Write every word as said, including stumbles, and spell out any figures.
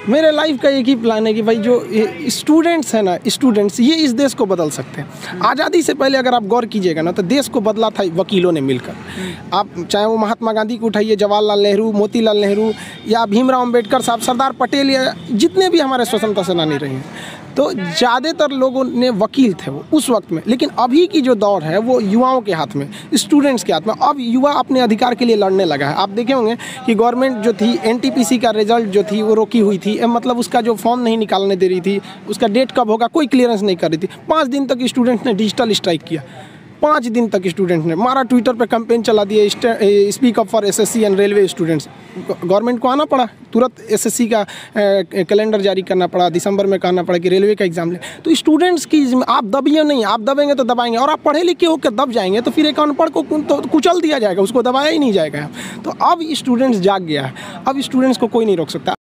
मेरे लाइफ का एक ही प्लान है कि भाई जो स्टूडेंट्स हैं ना, स्टूडेंट्स ये इस देश को बदल सकते हैं। आज़ादी से पहले अगर आप गौर कीजिएगा ना तो देश को बदला था वकीलों ने मिलकर। आप चाहे वो महात्मा गांधी को उठाइए, जवाहरलाल नेहरू, मोतीलाल नेहरू या भीमराव अम्बेडकर साहब, सरदार पटेल या जितने भी हमारे स्वतंत्रता सेनानी रहे हैं, तो ज़्यादातर लोगों ने वकील थे वो उस वक्त में। लेकिन अभी की जो दौर है वो युवाओं के हाथ में, स्टूडेंट्स के हाथ में। अब युवा अपने अधिकार के लिए लड़ने लगा है। आप देखे होंगे कि गवर्नमेंट जो थी एन टी पी सी का रिजल्ट जो थी वो रोकी हुई थी, मतलब उसका जो फॉर्म नहीं निकालने दे रही थी, उसका डेट कब होगा कोई क्लियरेंस नहीं कर रही थी। पाँच दिन तक स्टूडेंट्स ने डिजिटल स्ट्राइक किया, पाँच दिन तक स्टूडेंट ने मारा, ट्विटर पे कैंपेन चला दिए, speak up for SSC and railway students. Government को आना पड़ा, तुरंत एसएससी का कैलेंडर जारी करना पड़ा, दिसंबर में कहना पड़ा कि रेलवे का एग्जाम ले। तो स्टूडेंट्स की आप दबिए नहीं, आप दबेंगे तो दबाएंगे, और आप पढ़े लिखे होकर दब जाएंगे तो फिर एक अनपढ़ को तो कुचल दिया जाएगा, उसको दबाया ही नहीं जाएगा। तो अब स्टूडेंट्स जाग गया है, अब स्टूडेंट्स को कोई नहीं रोक सकता।